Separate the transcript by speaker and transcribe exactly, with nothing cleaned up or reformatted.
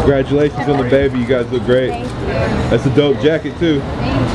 Speaker 1: Congratulations on the baby. You guys look great.
Speaker 2: Thank you.
Speaker 1: That's a dope jacket too.
Speaker 2: Thank